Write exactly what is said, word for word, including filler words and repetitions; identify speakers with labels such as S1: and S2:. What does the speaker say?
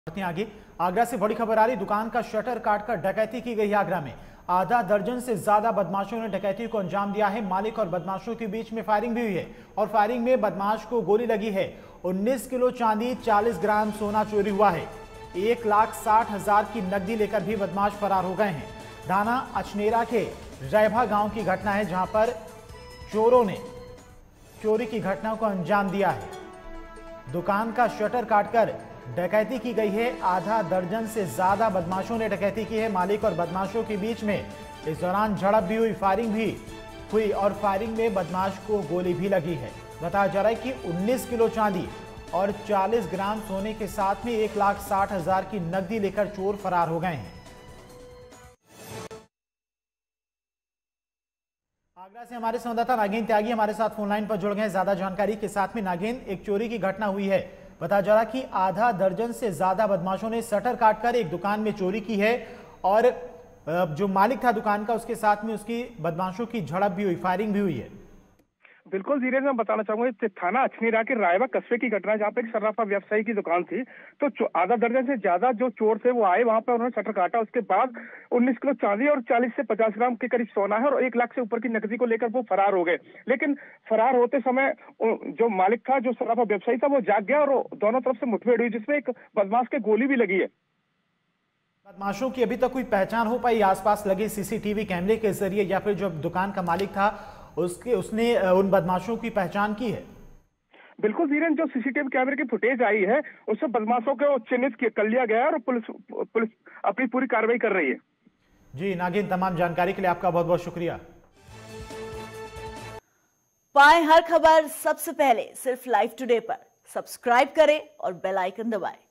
S1: बढ़ते हैं आगे। आगरा से बड़ी खबर आ रही, दुकान का शटर काटकर डकैती की गई। आगरा में आधा दर्जन से ज्यादा बदमाशों ने डकैती को अंजाम दिया है। मालिक और बदमाशों के बीच में फायरिंग भी हुई है और फायरिंग में बदमाश को गोली लगी है। उन्नीस किलो चांदी, चालीस ग्राम सोना चोरी हुआ है। एक लाख साठ हजार की नकदी लेकर भी बदमाश फरार हो गए हैं। ढाना अचनेरा के रैभा गांव की घटना है, जहां पर चोरों ने चोरी की घटना को अंजाम दिया है। दुकान का शटर काटकर डकैती की गई है। आधा दर्जन से ज्यादा बदमाशों ने डकैती की है। मालिक और बदमाशों के बीच में इस दौरान झड़प भी हुई, फायरिंग भी हुई और फायरिंग में बदमाश को गोली भी लगी है। बताया जा रहा है कि उन्नीस किलो चांदी और चालीस ग्राम सोने के साथ में एक लाख साठ हजार की नकदी लेकर चोर फरार हो गए हैं। आगरा से हमारे संवाददाता नागेंद्र त्यागी हमारे साथ फोनलाइन पर जुड़ गए हैं ज्यादा जानकारी के साथ में। नागेंद्र, एक चोरी की घटना हुई है, बताया जा रहा कि आधा दर्जन से ज्यादा बदमाशों ने शटर काटकर एक दुकान में चोरी की है और जो मालिक था दुकान का, उसके साथ में उसकी बदमाशों की झड़प भी हुई, फायरिंग भी हुई है।
S2: बिल्कुल धीरज, मैं बताना चाहूंगा थाना अचनेरा के रायवा कस्बे की घटना, जहाँ पे एक सर्राफा व्यवसायी की दुकान थी। तो आधा दर्जन से ज्यादा जो चोर थे वो आए, वहां पर उन्होंने शटर काटा। उसके बाद उन्नीस किलो चांदी और चालीस से पचास ग्राम के करीब सोना है और एक लाख से ऊपर की नकदी को लेकर वो फरार हो गए। लेकिन फरार होते समय जो मालिक था, जो सर्राफा व्यवसायी था, वो जाग गया और दोनों तरफ से मुठभेड़ हुई, जिसमें एक बदमाश के गोली भी लगी है।
S1: बदमाशों की अभी तक कोई पहचान हो पाई आसपास लगे सीसीटीवी कैमरे के जरिए, या फिर जो दुकान का मालिक था उसके उसने उन बदमाशों की पहचान की है?
S2: बिल्कुल धीरेन, जो सीसीटीवी कैमरे की फुटेज आई है उससे बदमाशों को चिन्हित कर लिया गया है और पुलिस पुलिस अपनी पूरी कार्रवाई कर रही है।
S1: जी नागिन, तमाम जानकारी के लिए आपका बहुत बहुत शुक्रिया।
S3: पाएं हर खबर सबसे पहले सिर्फ लाइव टुडे पर। सब्सक्राइब करें और बेल आइकन दबाएं।